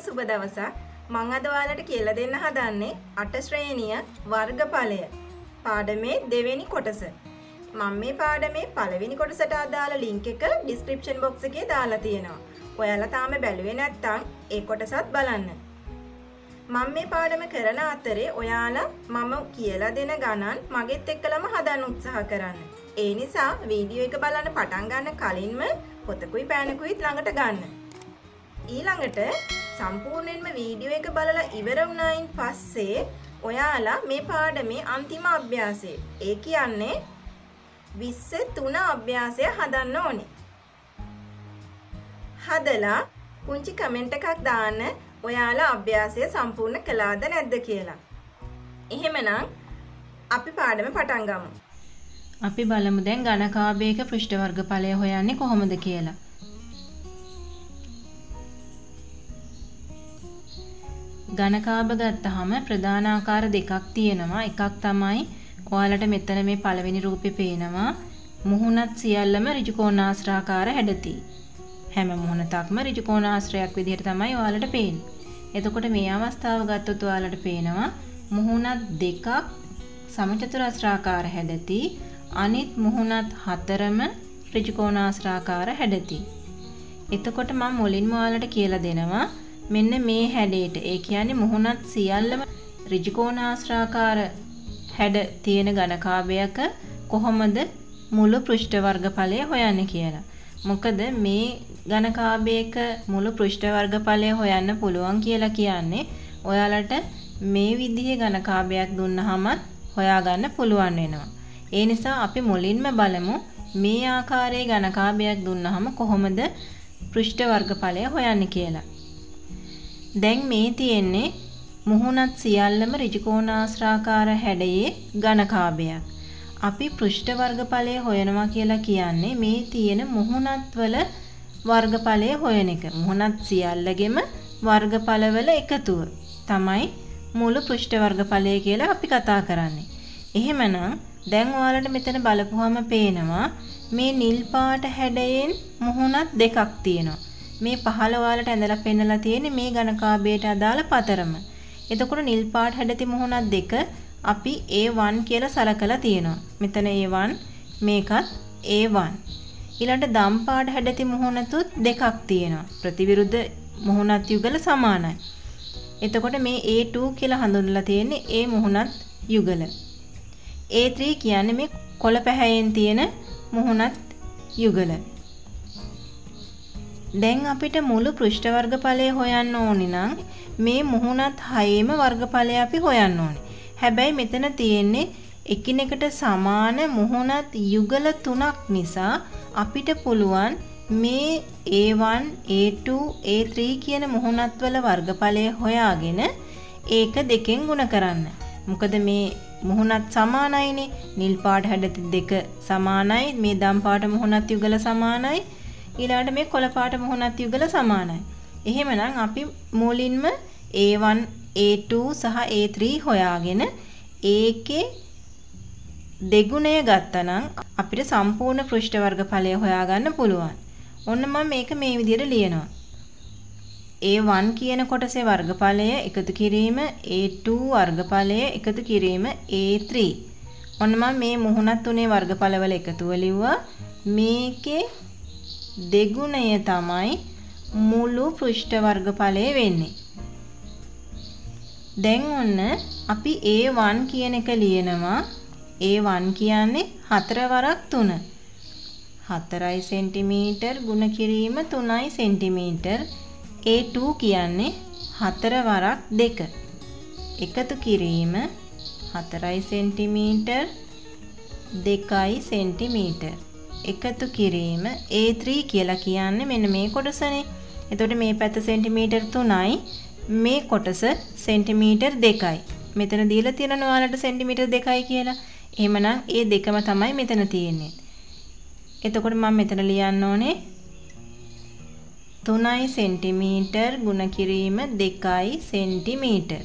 සුබ දවසක්. මම අද ඔයාලට කියලා දෙන්න හදන්නේ 8 ශ්‍රේණිය වර්ගඵලය පාඩමේ දෙවෙනි කොටස. මම මේ පාඩමේ පළවෙනි කොටසට අදාළ link එක description box එකේ දාලා තියෙනවා. ඔයාලා තාම බැලුවේ නැත්නම් ඒ කොටසත් බලන්න. මම මේ පාඩම කරන අතරේ ඔයාලා මම කියලා දෙන ගණන් මගෙත් එක්කලම හදන්න උත්සාහ කරන්න. ඒ නිසා වීඩියෝ එක බලන්න පටන් ගන්න කලින්ම පොතකුයි පෑනකුයි ළඟට ගන්න. ඊළඟට සම්පූර්ණයෙන්ම වීඩියෝ එක බලලා ඉවර වුණායින් පස්සේ ඔයාලා මේ පාඩමේ අන්තිම අභ්‍යාසය ඒ කියන්නේ 23 අභ්‍යාසය හදන්න ඕනේ. හදලා පුංචි කමෙන්ට් එකක් දාන්න ඔයාලා අභ්‍යාසය සම්පූර්ණ කළාද නැද්ද කියලා. එහෙමනම් අපි පාඩම පටන් ගමු. අපි බලමු දැන් ඝනකාභයක පෘෂ්ඨ වර්ගඵලය හොයන්නේ කොහොමද කියලා. ඝනකාභ ගත්තාම ප්‍රධාන ආකාර දෙකක් තියෙනවා. එකක් තමයි ඔයාලට මෙතන මේ පළවෙනි රූපේ පේනවා. මුහුණත් සියල්ලම ඍජු කෝණාශ්‍රාකාර හැඩති. හැම මුහුණතක්ම ඍජු කෝණාශ්‍රයක් විදිහට තමයි ඔයාලට පේන්නේ. එතකොට මේ අවස්ථාව ගත්තොත් ඔයාලට පේනවා මුහුණත් දෙකක් සමචතුරාශ්‍රාකාර හැඩති. අනිත් මුහුණත් හතරම ඍජු කෝණාශ්‍රාකාර හැඩති. එතකොට මම මුලින්ම ඔයාලට කියලා දෙනවා මෙන්න මේ හැඩයට ඒ කියන්නේ මුහුණත් සියල්ලම ඍජු කෝණාශ්‍රාකාර හැඩ තියෙන ඝනකාභයක කොහොමද මුළු පෘෂ්ඨ වර්ගඵලය හොයන්නේ කියලා. මොකද මේ ඝනකාභයක මුළු පෘෂ්ඨ වර්ගඵලය හොයන්න පුළුවන් කියලා කියන්නේ ඔයාලට මේ විදිහේ ඝනකාභයක් දුන්නහම හොයාගන්න පුළුවන් වෙනවා. ඒ නිසා අපි මුලින්ම බලමු මේ ආකාරයේ ඝනකාභයක් දුන්නහම කොහොමද පෘෂ්ඨ වර්ගඵලය හොයන්නේ කියලා. දැන් මේ තියෙන්නේ මුහුණත් සියල්ලම ඍජු කෝණාශ්‍රාකාර හැඩයේ ඝනකාභයක්. අපි පෘෂ්ඨ වර්ගඵලය හොයනවා කියලා කියන්නේ මේ තියෙන මුහුණත් වල වර්ගඵලය හොයන එක. මුහුණත් සියල්ලගෙම වර්ගඵලවල එකතුව තමයි මුළු පෘෂ්ඨ වර්ගඵලය කියලා අපි කතා කරන්නේ. එහෙමනම් දැන් ඔයාලට මෙතන බලපුවම පේනවා මේ නිල් පාට හැඩයෙන් මුහුණත් දෙකක් තියෙනවා. මේ පහළ ඔයාලට ඇඳලා පෙන්නලා තියෙන්නේ මේ ඝනකාභයට අදාළ පතරම. එතකොට නිල් පාට හැඩති මුහුණත් දෙක අපි A1 කියලා සලකලා තියෙනවා. මෙතන A1 මේකත් A1. ඊළඟට දම් පාට හැඩති මුහුණතුත් දෙකක් තියෙනවා. ප්‍රතිවිරුද්ධ මුහුණත් යුගල සමානයි. එතකොට මේ A2 කියලා හඳුන්වලා තියෙන්නේ A මුහුණත් යුගල. A3 කියන්නේ මේ කොළ පැහැයෙන් තියෙන මුහුණත් යුගල. දැන් අපිට මුළු පෘෂ්ඨ වර්ගඵලය හොයන්න ඕනි නම් මේ මුහුණත් හයේම වර්ගඵලය අපි හොයන්න ඕනේ. හැබැයි මෙතන තියෙන්නේ එකිනෙකට සමාන මුහුණත් යුගල තුනක් නිසා අපිට පුළුවන් මේ A1, A2, A3 කියන මුහුණත් වල වර්ගඵලය හොයාගෙන ඒක දෙකෙන් ගුණ කරන්න. මොකද මේ මුහුණත් සමානයිනේ. නිල් පාට හැඩති දෙක සමානයි. මේ දම් පාට මුහුණත් යුගල සමානයි. ඊළඟට මේ කොළ පාට මුහුණත් යුගල සමානයි. එහෙමනම් අපි මුලින්ම A1, A2 සහ A3 හොයාගෙන ඒකේ දෙගුණය ගත්තනම් අපිට සම්පූර්ණ පෘෂ්ඨ වර්ගඵලය හොයාගන්න පුළුවන්. ඔන්න මම මේක මේ විදිහට ලියනවා. A1 කියන කොටසේ වර්ගඵලය එකතු කිරීම A2 වර්ගඵලය එකතු කිරීම A3. ඔන්න මම මේ මුහුණත් තුනේ වර්ගඵලවල එකතුව ලිව්වා. මේකේ දෙගුණය තමයි මුළු පෘෂ්ඨ වර්ගඵලය වෙන්නේ. දැන් ඔන්න අපි A1 කියන එක ලියනවා. A1 කියන්නේ 4 වරක් 3. 4යි සෙන්ටිමීටර් ගුණ කිරීම 3යි සෙන්ටිමීටර්. A2 කියන්නේ 4 වරක් 2. එකතු කිරීම 4යි සෙන්ටිමීටර් 2යි සෙන්ටිමීටර්. එකතු කිරීම A3 කියලා කියන්නේ මෙන්න මේ කොටසනේ. එතකොට මේ පැත්ත සෙන්ටිමීටර් 3යි මේ කොටස සෙන්ටිමීටර් 2යි. මෙතන දීලා තියෙනවා ඔයාලට සෙන්ටිමීටර් 2යි කියලා. එහෙමනම් ඒ දෙකම තමයි මෙතන තියෙන්නේ. එතකොට මම මෙතන ලියන්න ඕනේ 3යි සෙන්ටිමීටර් ගුණ කිරීම 2යි සෙන්ටිමීටර්.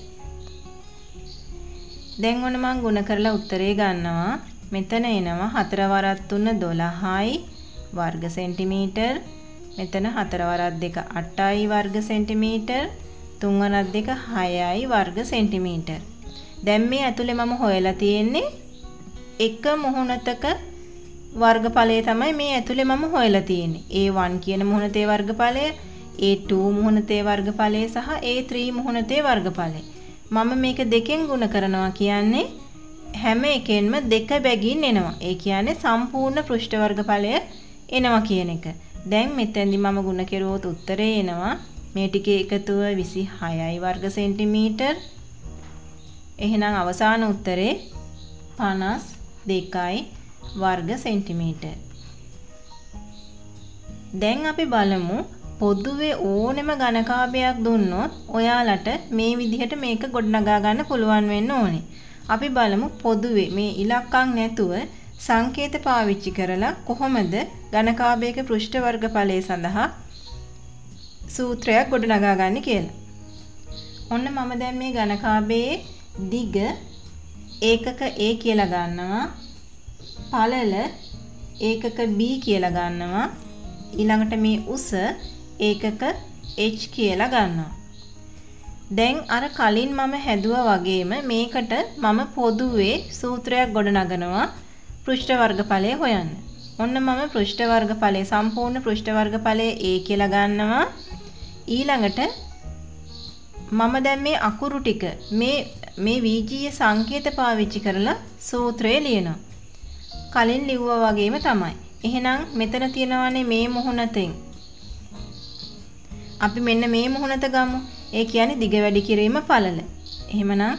දැන් ඔන්න මම ගුණ කරලා උත්තරේ ගන්නවා. මෙතන එනවා 4 වරක් 3 12යි වර්ග සෙන්ටිමීටර්. මෙතන 4 වරක් 2 8යි වර්ග සෙන්ටිමීටර්. 3 2 6යි වර්ග සෙන්ටිමීටර්. දැන් මේ ඇතුලේ මම හොයලා තියෙන්නේ එක මුහුණතක වර්ගඵලය තමයි මේ ඇතුලේ මම හොයලා තියෙන්නේ. A1 කියන මුහුණතේ වර්ගඵලය, A2 මුහුණතේ වර්ගඵලය සහ A3 මුහුණතේ වර්ගඵලය. මම මේක දෙකෙන් ගුණ කරනවා කියන්නේ හැම එකෙන්ම දෙක බැගින් එනවා. ඒ කියන්නේ සම්පූර්ණ පෘෂ්ඨ වර්ගඵලය එනවා කියන එක. දැන් මෙතෙන්දි මම ගුණ කෙරුවොත් උත්තරේ එනවා මේ ටිකේ එකතුව 26යි වර්ග සෙන්ටිමීටර්. එහෙනම් අවසාන උත්තරේ 52යි වර්ග සෙන්ටිමීටර්. දැන් අපි බලමු පොදුවේ ඕනෙම ඝනකාභයක් දුන්නොත් ඔයාලට මේ විදිහට මේක ගොඩනගා ගන්න පුළුවන් වෙන්න ඕනේ. අපි බලමු පොදුවේ මේ ඉලක්කම් නැතුව සංකේත පාවිච්චි කරලා කොහොමද ඝනකාභයක පෘෂ්ඨ වර්ගඵලය සඳහා සූත්‍රයක් ගොඩනගා ගන්න කියලා. ඔන්න මම දැන් මේ ඝනකාභයේ දිග ඒකක A කියලා ගන්නවා. පළල ඒකක B කියලා ගන්නවා. ඊළඟට මේ උස ඒකක H කියලා ගන්නවා. දැන් අර කලින් මම හැදුවා වගේම මේකට මම පොදුවේ සූත්‍රයක් ගොඩනගනවා පෘෂ්ඨ වර්ගඵලය හොයන්න. ඔන්න මම පෘෂ්ඨ වර්ගඵලය සම්පූර්ණ පෘෂ්ඨ වර්ගඵලය A කියලා ගන්නවා. ඊළඟට මම දැන් මේ අකුරු ටික මේ VGයේ සංකේත පාවිච්චි කරලා සූත්‍රය ලියනවා. කලින් ලිව්වා වගේම තමයි. එහෙනම් මෙතන තියෙනවානේ මේ මුහුණතෙන් අපි මෙන්න මේ මුහුණත ගමු. ඒ කියන්නේ දිග වැඩි කිරීම පළල. එහෙමනම් A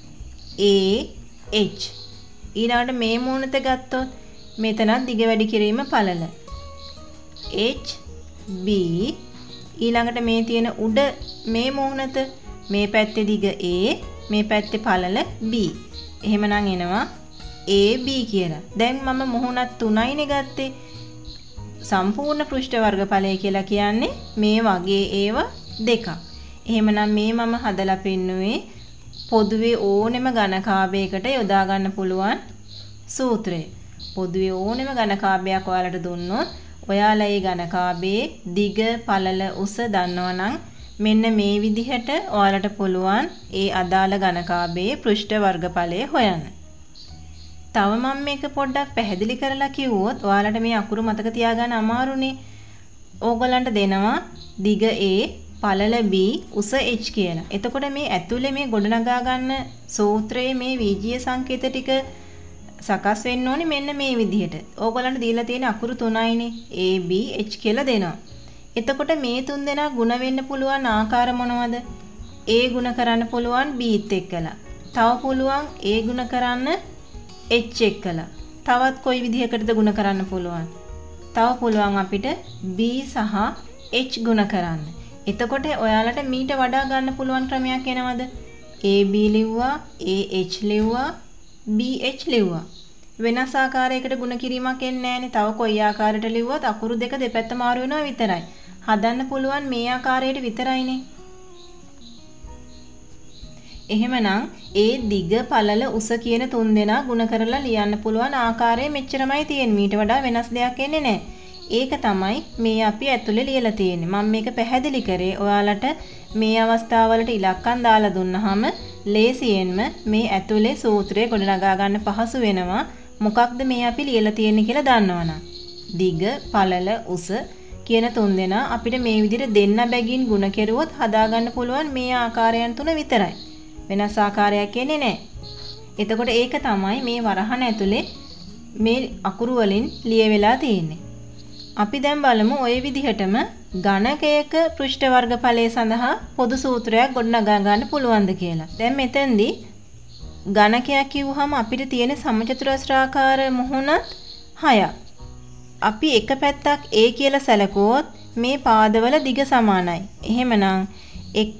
H ඊළඟට මේ මුහුණත ගත්තොත් මෙතනත් දිග වැඩි කිරීම පළල. H B ඊළඟට මේ තියෙන උඩ මේ මුහුණත මේ පැත්තේ දිග A මේ පැත්තේ පළල B. එහෙමනම් එනවා AB කියලා. දැන් මම මුහුණත් 3යිනේ ගත්තේ. සම්පූර්ණ පෘෂ්ඨ වර්ගඵලය කියලා කියන්නේ මේ වගේ ඒවා දෙකක්. එහෙමනම් මේ මම හදලා පෙන්නුවේ පොදුවේ ඕනෙම ඝනකාභයකට යොදා ගන්න පුළුවන් සූත්‍රය. පොදුවේ ඕනෙම ඝනකාභයක් ඔයාලට දුන්නොත් ඔයාලා ඒ ඝනකාභයේ දිග, පළල, උස දන්නවනම් මෙන්න මේ විදිහට ඔයාලට පුළුවන් ඒ අදාළ ඝනකාභයේ පෘෂ්ඨ වර්ගඵලය හොයන්න. තව මම මේක පොඩ්ඩක් පැහැදිලි කරලා කිව්වොත් ඔයාලට මේ අකුරු මතක තියාගන්න අමාරුනේ. ඕගොල්ලන්ට දෙනවා දිග A, පළල B, උස H කියලා. එතකොට මේ ඇතුලේ මේ ගොඩනගා ගන්න සූත්‍රයේ මේ VGයේ සංකේත ටික සකස් වෙන්න ඕනේ මෙන්න මේ විදිහට. ඕගොල්ලන්ට දීලා තියෙන අකුරු 3යිනේ A, B, H කියලා දෙනවා. එතකොට මේ තුන් දෙනා ಗುಣ වෙන්න පුළුවන් ආකාර මොනවද? A ಗುಣ කරන්න පුළුවන් Bත් එක්කලා. තව පුළුවන් A ಗುಣ කරන්න H එක්කලා. තවත් කොයි විදිහකටද ಗುಣ කරන්න පුළුවන්? තව පුළුවන් අපිට B සහ H ಗುಣ කරන්න. එතකොට ඔයාලට මීට වඩා ගන්න පුළුවන් ක්‍රමයක් එනවද? AB ලිව්වා, AH ලිව්වා, BH ලිව්වා. වෙනස් ආකාරයකට ಗುಣ කිරීමක් එන්නේ නැහැනේ. තව කොයි ආකාරයට ලිව්වත් අකුරු දෙක දෙපැත්ත මාරු වෙනවා විතරයි. හදන්න පුළුවන් මේ ආකාරයට විතරයිනේ. එහෙමනම් ඒ දිග, පළල, උස කියන තුන් දෙනා ಗುಣ කරලා ලියන්න පුළුවන් ආකාරය මෙච්චරමයි තියෙන්නේ. මීට වඩා වෙනස් දෙයක් එන්නේ නැහැ. ඒක තමයි මේ අපි ඇතුලේ ලියලා තියෙන්නේ. මම මේක පැහැදිලි කරේ ඔයාලට මේ අවස්ථාවවලට ඉලක්කම් දාලා දුන්නාම ලේසියෙන්ම මේ ඇතුලේ සූත්‍රය ගොඩනගා ගන්න පහසු වෙනවා. මොකක්ද මේ අපි ලියලා තියෙන්නේ කියලා දන්නවනම්. දිග, පළල, උස කියන තුන් දෙනා අපිට මේ විදිහට දෙන්න බැගින් ಗುಣ කෙරුවොත් හදාගන්න පුළුවන් මේ ආකාරයන් තුන විතරයි. වෙනස් ආකාරයක් එන්නේ නැහැ. එතකොට ඒක තමයි මේ වරහන ඇතුලේ මේ අකුරු වලින් ලියවිලා තියෙන්නේ. අපි දැන් බලමු ওই විදිහටම ඝනකයක පෘෂ්ඨ වර්ගඵලය සඳහා පොදු සූත්‍රයක් ගොඩනගා ගන්න පුළුවන්ද කියලා. දැන් මෙතෙන්දී ඝනකයක් කිව්වහම අපිට තියෙන සමචතුරස්‍රාකාර මුහුණත් 6ක්. අපි එක පැත්තක් A කියලා සැලකුවොත් මේ පාදවල දිග සමානයි. එහෙමනම් එක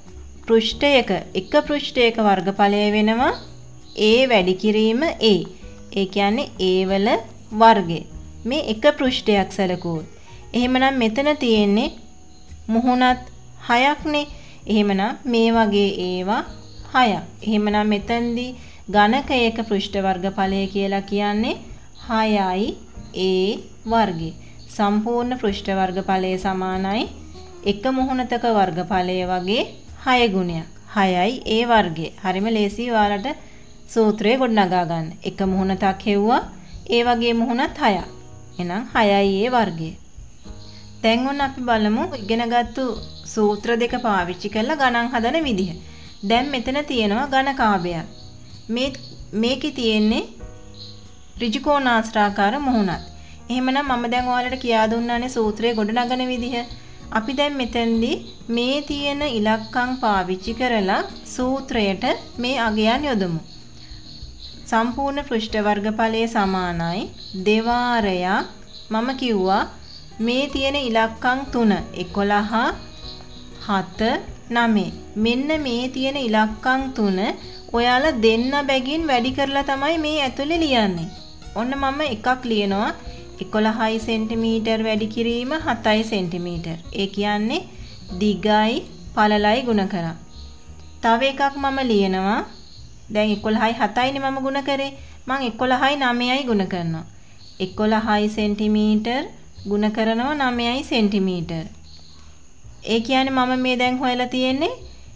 පෘෂ්ඨයක වර්ගඵලය වෙනවා A වැඩි කිරීම A. ඒ කියන්නේ A වල වර්ගය. මේ එක පෘෂ්ඨයක් සැලකුවොත්. එහෙමනම් මෙතන තියෙන්නේ මුහුණත් 6ක්නේ. එහෙමනම් මේ වගේ ඒවා 6ක්. එහෙමනම් මෙතනදී ඝනකයක පෘෂ්ඨ වර්ගඵලය කියලා කියන්නේ 6යි A වර්ගය. සම්පූර්ණ පෘෂ්ඨ වර්ගඵලය සමානයි එක මුහුණතක වර්ගඵලය වගේ 6 ගුණයක්. 6යි ඒ වර්ගය. හරිම ලේසි ඔයාලට සූත්‍රය ගොඩනගා ගන්න. එක මුහුණතක් හෙව්වා. ඒ වගේ මුහුණත් 6ක්. එහෙනම් 6යි ඒ වර්ගය. දැන් ඔන්න අපි බලමු ඉගෙනගත්තු සූත්‍ර දෙක පාවිච්චි කරලා ගණන් හදන විදිහ. දැන් මෙතන තියෙනවා ඝනකාභයක්. මේකේ තියෙන්නේ ඍජුකෝණාස්ත්‍රාකාර මුහුණක්. එහෙමනම් මම දැන් ඔයාලට කියා දුන්නානේ සූත්‍රය ගොඩනගන විදිහ. අපි දැන් මෙතෙන්දී මේ තියෙන ඉලක්කම් පාවිච්චි කරලා සූත්‍රයට මේ අගයන් යොදමු. සම්පූර්ණ පෘෂ්ඨ වර්ගඵලයේ සමානයි දෙවාරයක් මම කිව්වා මේ තියෙන ඉලක්කම් 3 11 7 9 මෙන්න මේ තියෙන ඉලක්කම් 3 ඔයාලා දෙන්න බැගින් වැඩි කරලා තමයි මේ ඇතුලේ ලියන්නේ. ඔන්න මම එකක් ලියනවා 11යි සෙන්ටිමීටර් වැඩි කිරීම 7යි සෙන්ටිමීටර්. ඒ කියන්නේ දිගයි පළලයි ගුණ කරා. තව එකක් මම ලියනවා දැන් 11යි 7යිනේ මම ගුණ කරේ. මම 11යි 9යි ගුණ කරනවා. 11යි සෙන්ටිමීටර් ගුණ කරනවා 9යි සෙන්ටිමීටර්. ඒ කියන්නේ මම මේ දැන් හොයලා තියෙන්නේ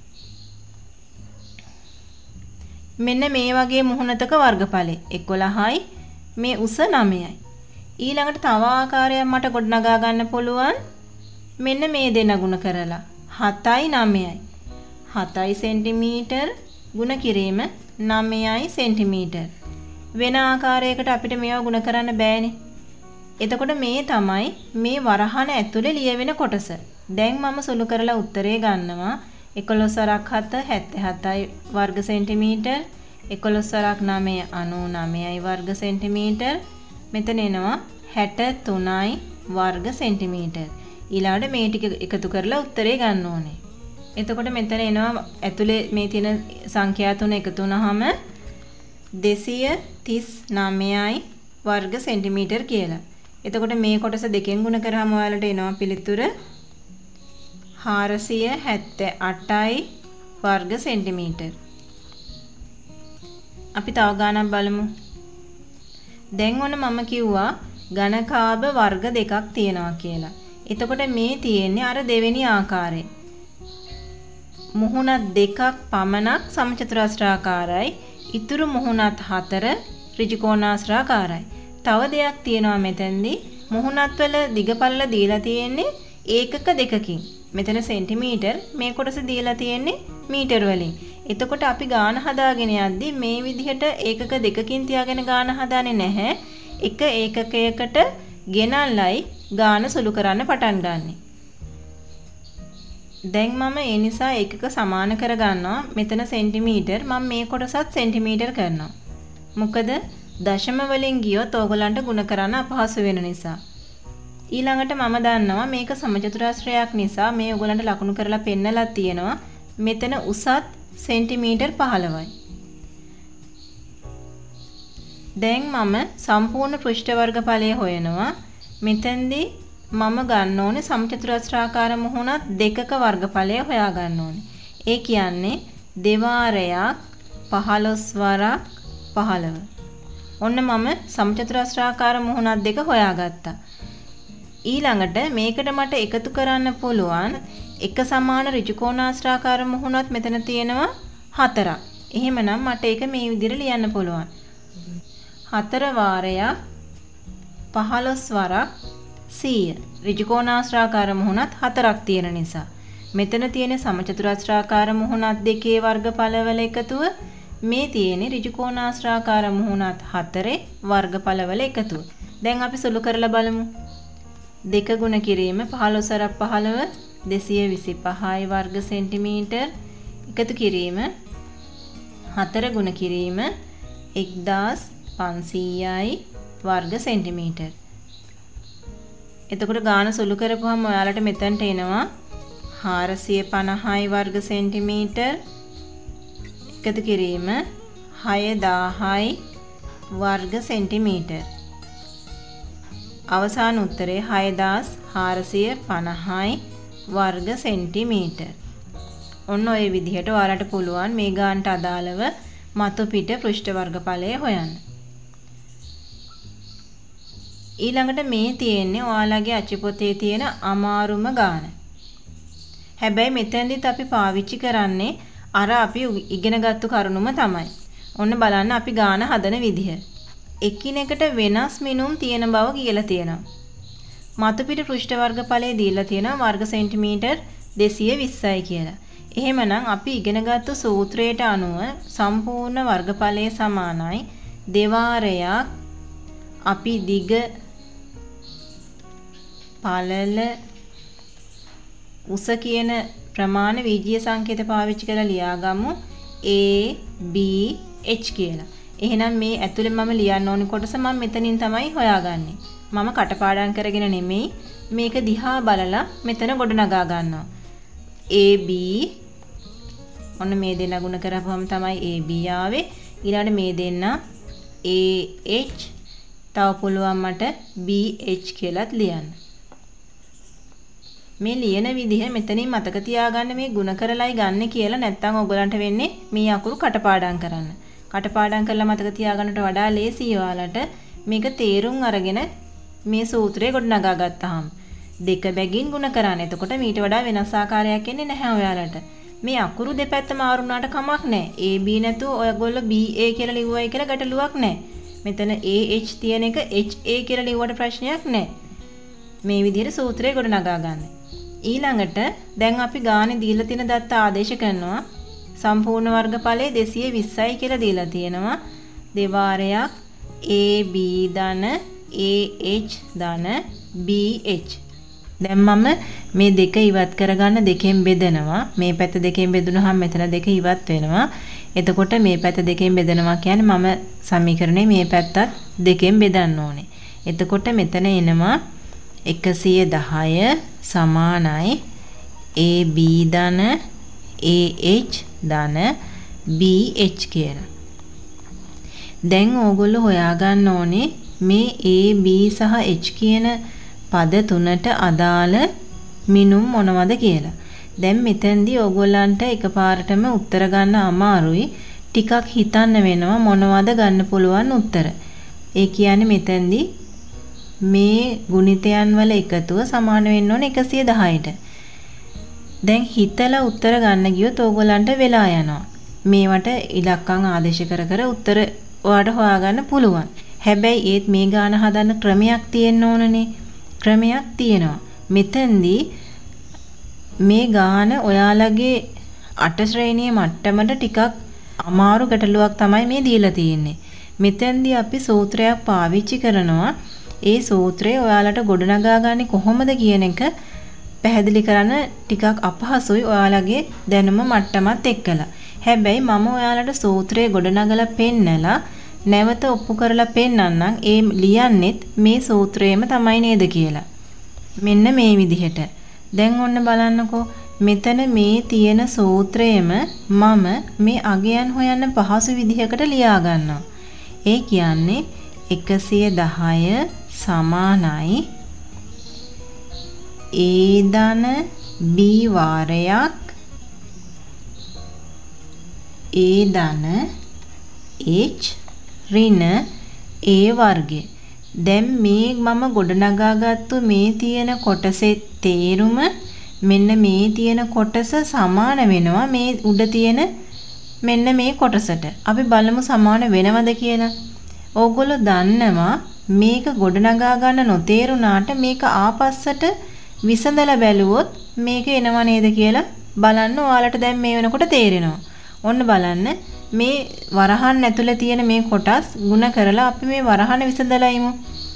මෙන්න මේ වගේ මුහුණතක වර්ගඵලය 11යි මේ උස 9යි. ඊළඟට තව ආකාරයක් මට ගොඩනගා ගන්න පුළුවන් මෙන්න මේ දෙන ගුණ කරලා 7යි 9යි. 7යි සෙන්ටිමීටර් ගුණ කිරීම 9යි සෙන්ටිමීටර්. වෙන ආකාරයකට අපිට මේවා ගුණ කරන්න බෑනේ. එතකොට මේ තමයි මේ වරහන ඇතුලේ ලියවෙන කොටස. දැන් මම සුළු කරලා උත්තරේ ගන්නවා 11 වරක් 7 77යි වර්ග සෙන්ටිමීටර් 11 වරක් 9 99යි වර්ග සෙන්ටිමීටර් මෙතන එනවා 63යි වර්ග සෙන්ටිමීටර්. ඊළඟට මේ ටික එකතු කරලා උත්තරේ ගන්න ඕනේ. එතකොට මෙතන එනවා ඇතුලේ මේ තියෙන සංඛ්‍යා තුන එකතු වුනහම 239යි වර්ග සෙන්ටිමීටර් කියලා. එතකොට මේ කොටස දෙකෙන් ගුණ කරාම ඔයාලට එනවා පිළිතුර 478යි වර්ග සෙන්ටිමීටර්. අපි තව ගානක් බලමු. දැන් ඔන්න මම කිව්වා ඝනකාභ වර්ග දෙකක් තියෙනවා කියලා. එතකොට මේ තියෙන්නේ අර දෙවෙනි ආකාරයේ. මුහුණත් දෙකක් පමණක් සමචතුරාස්‍රාකාරයි. ඉතුරු මුහුණත් 4 ඍජුකෝණාස්ත්‍රාකාරයි. තව දෙයක් තියෙනවා මෙතෙන්දී මුහුණත් වල දිගපළල දීලා තියෙන්නේ ඒකක දෙකකින්. මෙතන සෙන්ටිමීටර් මේ කොටස දීලා තියෙන්නේ මීටර වලින්. එතකොට අපි ගාන හදාගෙන යද්දි මේ විදිහට ඒකක දෙකකින් තියාගෙන ගාන හදාන්නේ නැහැ. එක ඒකකයකට ගෙනල්ලයි ගාන සුළු කරන්න පටන් ගන්නෙ. දැන් මම ඒ නිසා ඒකක සමාන කර ගන්නවා. මෙතන සෙන්ටිමීටර් මම මේ කොටසත් සෙන්ටිමීටර් කරනවා. මොකද දශම වලින් ගියොත් ඕගලන්ට ගුණ කරන්න අපහසු වෙන නිසා. ඊළඟට මම දන්නවා මේක සමචතුරාස්‍රයක් නිසා මේ ඕගලන්ට ලකුණු කරලා පෙන්නලා තියෙනවා. මෙතන උසත් සෙන්ටිමීටර් 15යි. දැන් මම සම්පූර්ණ පෘෂ්ඨ වර්ගඵලය හොයනවා. මෙතෙන්දී මම ගන්න ඕනේ සමචතුරාස්‍රාකාර මුහුණත් දෙකක වර්ගඵලය හොයා ගන්න ඕනේ. ඒ කියන්නේ දෙවාරයක් 15 වරක් 15. ඔන්න මම සමචතුරාස්‍රාකාර මුහුණත් දෙක හොයාගත්තා. ඊළඟට මේකට මට එකතු කරන්න පුළුවන් එක සමාන ඍජුකෝණාස්ත්‍රාකාර මුහුණත් මෙතන තියෙනවා 4ක්. එහෙමනම් මට ඒක මේ විදිහට ලියන්න පුළුවන්. 4 වාරයක් 15 වරක් 100. ඍජුකෝණාස්ත්‍රාකාර මුහුණත් 4ක් තියෙන නිසා මෙතන තියෙන සමචතුරාස්ත්‍රාකාර මුහුණත් දෙකේ වර්ගඵලවල එකතුව මේ තියෙන්නේ ඍජුකෝණාස්ත්‍රාකාර මුහුණත් 4 වර්ගඵලවල එකතුව. දැන් අපි සුළු කරලා බලමු. 2 ගුණ කිරීම 15 වරක් 15 225යි වර්ග සෙන්ටිමීටර් එකතු කිරීම 4 ගුණ කිරීම 1500යි වර්ග සෙන්ටිමීටර්. එතකොට ගාන සුළු කරපුවම ඔයාලට මෙතනට එනවා 450යි වර්ග සෙන්ටිමීටර් එකතු කිරීම 6000යි වර්ග සෙන්ටිමීටර්. අවසාන උත්තරේ 6450යි වර්ග සෙන්ටිමීටර්. ඔන්න ඔය විදිහට ඔයාලට පුළුවන් මේ ගානට අදාළව මතු පිට පෘෂ්ඨ වර්ගඵලය හොයන්න. ඊළඟට මේ තියෙන්නේ ඔයාලගේ අච්චු පොතේ තියෙන අමාරුම ගාන. හැබැයි මෙතෙන්දිත් අපි පාවිච්චි කරන්නේ අර අපි ඉගෙනගත්තු කරුණුම තමයි. ඔන්න බලන්න අපි ගාන හදන විදිහ. එකිනෙකට වෙනස් මිනුම් තියෙන බව කියලා තියෙනවා. මතුපිට පෘෂ්ඨ වර්ගඵලය දීලා තියෙනවා වර්ග සෙන්ටිමීටර් 220යි කියලා. එහෙමනම් අපි ඉගෙනගත්තු සූත්‍රයට අනුව සම්පූර්ණ වර්ගඵලය සමානයි දෙවාරයක් අපි දිග පළල උස කියන ප්‍රමාණ විජ්ජීය සංකේත පාවිච්චි කරලා ලියාගමු A B H කියලා. එහෙනම් මේ ඇතුලේ මම ලියන්න ඕනි කොටස මම මෙතනින් තමයි හොයාගන්නේ. මම කටපාඩම් කරගෙන නෙමෙයි මේක දිහා බලලා මෙතන ගොඩනගා ගන්නවා. AB ඔන්න මේ දෙන්න ගුණ කරපුවම තමයි AB ආවේ. ඊළඟට මේ දෙන්න AH තව පුළුවන් මට BH කියලාත් ලියන්න. මේ ලියන විදිහ මෙතනින් මතක තියාගන්න මේ ಗುಣ කරලයි ගන්න කියලා නැත්නම් ඔයගලන්ට වෙන්නේ මේ අකුරු කටපාඩම් කරන්න. කටපාඩම් කරලා මතක තියාගන්නට වඩා ලේසියි ඔයාලට මේක තේරුම් අරගෙන මේ සූත්‍රය ගොඩනගා ගත්තාම දෙක බැගින් ಗುಣ කරන්න. එතකොට මීට වඩා වෙනස් ආකාරයක් එන්නේ නැහැ ඔයාලට. මේ අකුරු දෙපැත්ත මාරු වුණාට කමක් නැහැ. AB නැතුව ඔයගොල්ලෝ BA කියලා ලිව්වයි කියලා ගැටලුවක් නැහැ. මෙතන AH තියෙන එක HA කියලා ලිව්වට ප්‍රශ්නයක් නැහැ. මේ විදිහට සූත්‍රය ගොඩනගා ගන්න. ඊළඟට දැන් අපි ගානේ දීලා තියෙන දත්ත ආදේශ කරනවා. සම්පූර්ණ වර්ගඵලය 220යි කියලා දීලා තියෙනවා. දෙවාරයක් AB ධන AH ධන BH. දැන් මම මේ දෙක ඉවත් කරගන්න දෙකෙන් බෙදනවා. මේ පැත්ත දෙකෙන් බෙදුනහම මෙතන දෙක ඉවත් වෙනවා. එතකොට මේ පැත්ත දෙකෙන් බෙදනවා කියන්නේ මම සමීකරණේ මේ පැත්තත් දෙකෙන් බෙදන්න ඕනේ. එතකොට මෙතන එනවා 110 සමානයි AB ධන AH ධන BH කියලා. දැන් ඕගොල්ලෝ හොයාගන්න ඕනේ මේ A B සහ H කියන පද තුනට අදාළ මිනුම් මොනවද කියලා. දැන් මෙතෙන්දී ඕගොල්ලන්ට එකපාරටම උත්තර ගන්න අමාරුයි. ටිකක් හිතන්න වෙනවා මොනවද ගන්න පුළුවන් උත්තර. ඒ කියන්නේ මෙතෙන්දී මේ ගුණිතයන් වල එකතුව සමාන වෙන්න ඕනේ 110ට. දැන් හිතලා උත්තර ගන්න ගියොත් ඕගොල්ලන්ට වෙලා යනවා. මේවට ඉලක්කම් ආදේශ කර කර උත්තර ඔයාලට හොයාගන්න පුළුවන්. හැබැයි ඒත් මේ ගාන හදන්න ක්‍රමයක් තියෙන්න ඕනනේ. ක්‍රමයක් තියෙනවා. මෙතෙන්දී මේ ගාන ඔයාලගේ 8 ශ්‍රේණියේ මට්ටමට ටිකක් අමාරු ගැටලුවක් තමයි මේ දීලා තියෙන්නේ. මෙතෙන්දී අපි සූත්‍රයක් පාවිච්චි කරනවා. ඒ සූත්‍රය ඔයාලට ගොඩනගා ගන්නේ කොහොමද කියන එක පැහැදිලි කරන්න ටිකක් අපහසුයි ඔයාලගේ දැනුම මට්ටමත් එක්කලා. හැබැයි මම ඔයාලට සූත්‍රය ගොඩනගලා පෙන්නලා නැවත ඔප්පු කරලා පෙන්නන්නම් ඒ ලියන්නෙත් මේ සූත්‍රයේම තමයි නේද කියලා. මෙන්න මේ විදිහට. දැන් ඔන්න බලන්නකෝ මෙතන මේ තියෙන සූත්‍රයේම මම මේ අගයන් හොයන්න පහසු විදිහකට ලියා ගන්නවා. ඒ කියන්නේ 110 සමානයි A ධන B වාරයක් A ධන H ඍණ A වර්ගය. දැන් මේ මම ගොඩනගාගත්තු මේ තියෙන කොටසේ තේරුම මෙන්න මේ තියෙන කොටස සමාන වෙනවා මේ උඩ තියෙන මෙන්න මේ කොටසට. අපි බලමු සමාන වෙනවද කියලා. ඕගොල්ලෝ දන්නවා මේක ගොඩනගා ගන්න නොතේරුණාට මේක ආපස්සට විසඳලා බැලුවොත් මේක එනව නේද කියලා බලන්න ඔයාලට දැන් මේ වෙනකොට තේරෙනවා. ඔන්න බලන්න මේ වරහන් ඇතුලේ තියෙන මේ කොටස් ಗುಣ කරලා අපි මේ වරහන විසඳලා ඉමු.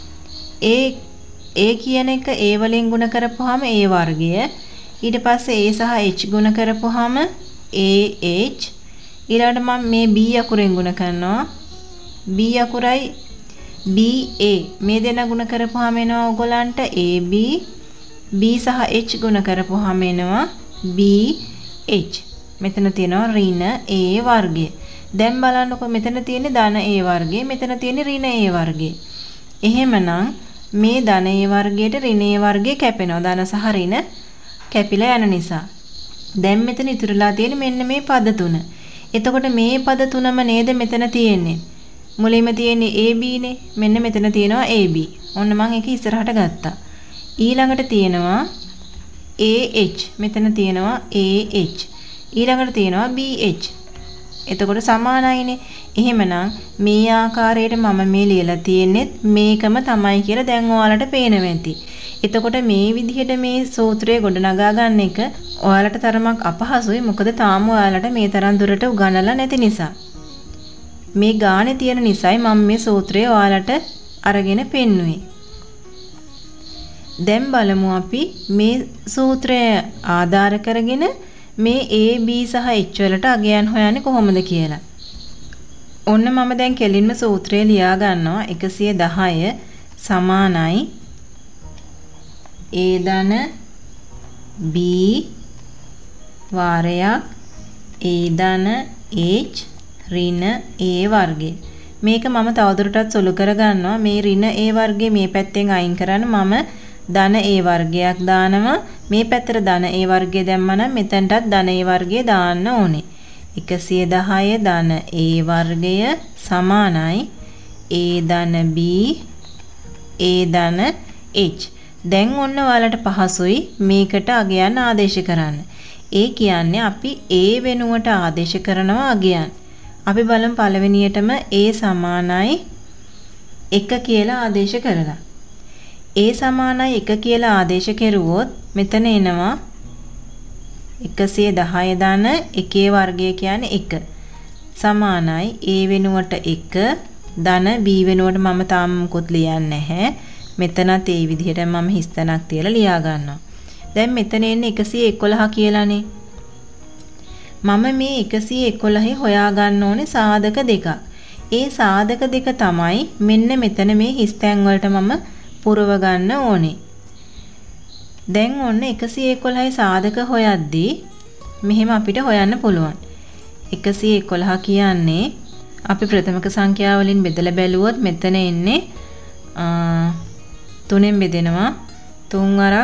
A කියන එක A වලින් ಗುಣ කරපුවාම A වර්ගය. ඊට පස්සේ A සහ H ಗುಣ කරපුවාම AH. ඊළඟට මම මේ B අකුරෙන් ಗುಣ කරනවා. B අකුරයි BA මේ දෙන ಗುಣ කරපුවාම එනවා ඔයගලන්ට AB. B සහ H ಗುಣ කරපුවාම එනවා BH. මෙතන තියෙනවා ඍණ A වර්ගය. දැන් බලන්නකො මෙතන තියෙන්නේ ධන A වර්ගය, මෙතන තියෙන්නේ ඍණ A වර්ගය. එහෙමනම් මේ ධන A වර්ගයට ඍණ A වර්ගය කැපෙනවා. ධන සහ ඍණ කැපිලා යන නිසා. දැන් මෙතන ඉතුරුලා තියෙන්නේ මෙන්න මේ පද තුන. එතකොට මේ පද තුනම නේද මෙතන තියෙන්නේ. මුලින්ම තියෙන්නේ AB නේ. මෙන්න මෙතන තියෙනවා AB. ඔන්න මම ඒක ඉස්සරහට ගත්තා. ඊළඟට තියෙනවා AH. මෙතන තියෙනවා AH. ඊළඟට තියෙනවා BH. එතකොට සමානයිනේ. එහෙමනම් මේ ආකාරයට මම මේ ලියලා තියෙන්නේ මේකම තමයි කියලා දැන් ඔයාලට පේනවා ඇති. එතකොට මේ විදිහට මේ සූත්‍රය ගොඩනගා ගන්න එක ඔයාලට තරමක් අපහසුයි. මොකද තාම ඔයාලට මේ තරම් දුරට උගන්වලා නැති නිසා. මේ ගානේ තියෙන නිසායි මම මේ සූත්‍රය ඔයාලට අරගෙන පෙන්නුවේ. දැන් බලමු අපි මේ සූත්‍රය ආධාර කරගෙන මේ A B සහ H වලට අගයන් හොයන්නේ කොහොමද කියලා. ඔන්න මම දැන් කෙලින්ම සූත්‍රය ලියා ගන්නවා. 110 සමානයි A ධන B වාරයක් A ධන H ඍණ A වර්ගය. මේක මම තවදුරටත් සුළු කර ගන්නවා. මේ ඍණ A වර්ගය මේ පැත්තෙන් අයින් කරන්න මම ධන A වර්ගයක් දානවා. මේ පැත්තට ධන A වර්ගය දැම්මම නම් මෙතනටත් ධන A වර්ගය දාන්න ඕනේ. 110 ධන A වර්ගය සමානයි A ධන B A ධන H. දැන් ඔන්න ඔයාලට පහසුයි මේකට අගයන් ආදේශ කරන්න. ඒ කියන්නේ අපි A වෙනුවට ආදේශ කරනවා අගයන්. අපි බලමු පළවෙනියටම A සමානයි 1 කියලා ආදේශ කරලා. A සමානයි 1 කියලා ආදේශ කෙරුවොත් මෙතන එනවා 110 ධන 1 වර්ගය කියන්නේ 1 සමානයි A වෙනුවට 1 ධන B වෙනුවට මම තාම මොකොත් ලියන්නේ නැහැ. මෙතනත් ඒ විදිහට මම හිස්තැනක් තියලා ලියා ගන්නවා. දැන් මෙතන එන්නේ 111 කියලානේ. මම මේ 111 හොයා ගන්න ඕනේ සාධක දෙකක්. ඒ සාධක දෙක තමයි මෙන්න මෙතන මේ හිස්තැන් වලට මම පුරව ගන්න ඕනේ. දැන් ඔන්න 111 සාධක හොයද්දී මෙහෙම අපිට හොයන්න පුළුවන්. 111 කියන්නේ අපි ප්‍රථමක සංඛ්‍යාව වලින් බෙදලා බැලුවොත් මෙතන එන්නේ 3ෙන් බෙදෙනවා 3 වරක්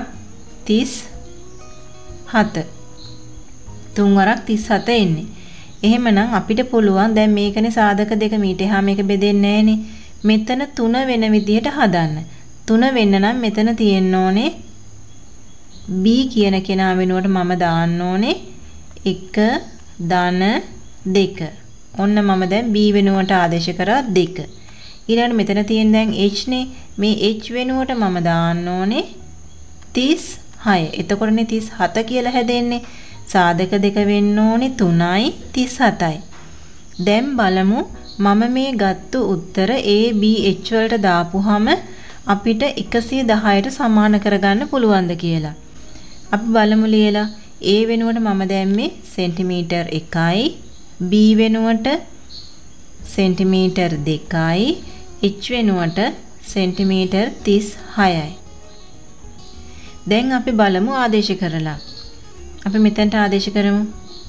37. 3 වරක් 37 එන්නේ. එහෙමනම් අපිට පුළුවන් දැන් මේකනේ සාධක දෙක මීට එහා මේක බෙදෙන්නේ නැහනේ. මෙතන 3 වෙන විදිහට හදන්න. 3 වෙන්න නම් මෙතන තියෙන්න ඕනේ B කියන කෙනා වෙනුවට මම දාන්න ඕනේ 1 ධන 2. ඔන්න මම දැන් B වෙනුවට ආදේශ කරා 2. ඊළඟට මෙතන තියෙන දැන් H නේ. මේ H වෙනුවට මම දාන්න ඕනේ 36. එතකොටනේ 37 කියලා හැදෙන්නේ. සාධක දෙක වෙන්න ඕනේ 3යි 37යි. දැන් බලමු මම මේ ගත්තු උත්තර A B H වලට දාපුවාම අපිට 110ට සමාන කරගන්න පුළුවන්ද කියලා. අපි බලමු ලියලා. A වෙනුවට මම දැම්මේ සෙන්ටිමීටර් 1යි, B වෙනුවට සෙන්ටිමීටර් 2යි, H වෙනුවට සෙන්ටිමීටර් 36යි. දැන් අපි බලමු ආදේශ කරලා. අපි මෙතනට ආදේශ කරමු.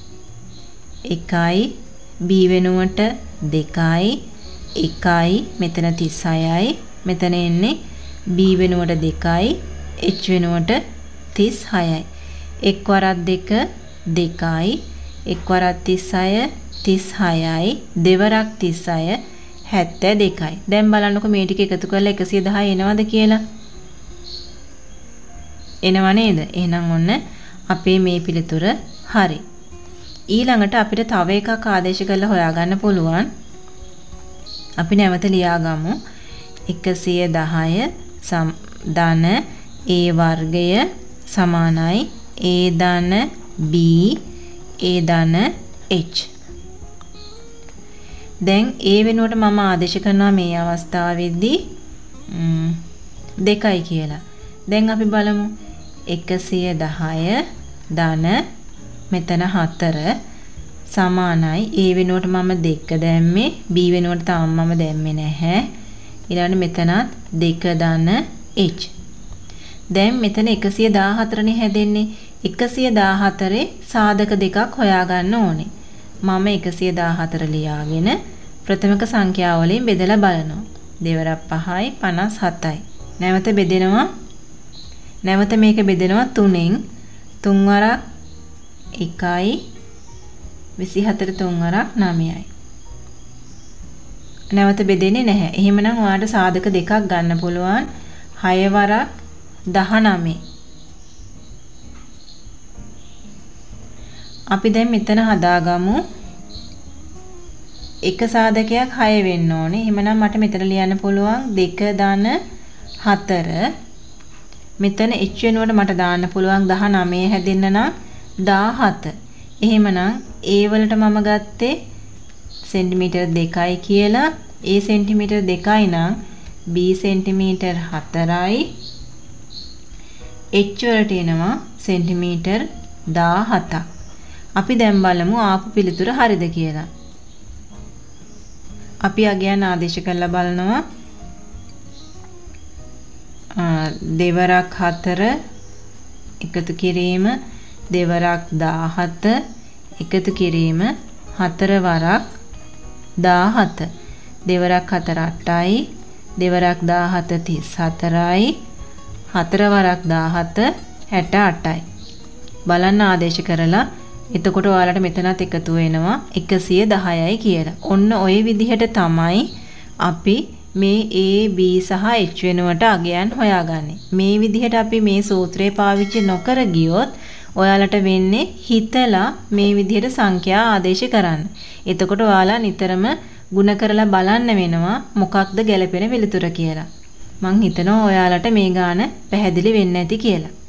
1යි, B වෙනුවට 2යි, 1යි, මෙතන 36යි, මෙතන එන්නේ B වෙනුවට 2යි, H වෙනුවට 36යි. 1 වරක් 2 2යි, 1 වරක් 36 36යි, දෙවරක් 36 72යි. දැන් බලන්නකො මේ ටික එකතු කරලා 110 එනවද කියලා? එනව නේද? එහෙනම් ඔන්න අපේ මේ පිළිතුර හරි. ඊළඟට අපිට තව එකක් ආදේශ කරලා හොයාගන්න පුළුවන්. අපි නැවත ලියාගමු. 110 ධන A වර්ගය සමානයි A ධන B A ධන H. දැන් A වෙනුවට මම ආදේශ කරනවා මේ අවස්ථාවේදී 2යි කියලා. දැන් අපි බලමු 110 ධන මෙතන 4 සමානයි A වෙනුවට මම 2 දැම්මේ, B වෙනුවට තාම මම දැම්මේ නැහැ. ඊළඟට මෙතනත් 2 ධන H. දැන් මෙතන 114 නේ හැදෙන්නේ. 114 සාධක දෙකක් හොයාගන්න ඕනේ. මම 114 ලියාගෙන ප්‍රථමක සංඛ්‍යාව වලින් බෙදලා බලනවා. දෙවරක් 5යි 57යි. නැවත බෙදෙනවා. නැවත මේක බෙදෙනවා 3ෙන්. 3 වරක් 1යි 24 3 වරක් 9යි. නැවත බෙදෙන්නේ නැහැ. එහෙමනම් ඔයාලට සාධක දෙකක් ගන්න පුළුවන්. 6 වරක් 19. අපි දැන් මෙතන හදාගමු එක සාධකයක් 6 වෙන්න ඕනේ. එහෙමනම් මට මෙතන ලියන්න පුළුවන් 2 ධන 4. මෙතන h වෙනුවට මට දාන්න පුළුවන් 19 හැදෙන්න නම් 17. එහෙමනම් a වලට මම ගත්තේ සෙන්ටිමීටර් 2යි කියලා. a සෙන්ටිමීටර් 2යි නම් b සෙන්ටිමීටර් 4යි. h වලට එනවා සෙන්ටිමීටර් 17ක්. අපි දැන් බලමු ආපු පිළිතුර හරිද කියලා. අපි අගයන් ආදේශ කරලා බලනවා. දෙවරක් 4 එකතු කිරීම දෙවරක් 17 එකතු කිරීම 4 වරක් 17 දෙවරක් 4 8යි දෙවරක් 17 34යි 4 වරක් 17 68යි. බලන්න ආදේශ කරලා එතකොට ඔයාලට මෙතනත් එකතු වෙනවා 110යි කියලා. ඔන්න ওই විදිහට තමයි අපි මේ A B සහ H වෙනුවට අගයන් හොයාගන්නේ. මේ විදිහට අපි මේ සූත්‍රය පාවිච්චි නොකර ගියොත් ඔයාලට වෙන්නේ හිතලා මේ විදිහට සංඛ්‍යා ආදේශ කරන්න. එතකොට ඔයාලා නිතරම ಗುಣ කරලා බලන්න වෙනවා මොකක්ද ගැලපෙන පිළිතුර කියලා. මං හිතනවා ඔයාලට මේ ගාන පැහැදිලි වෙන්න ඇති කියලා.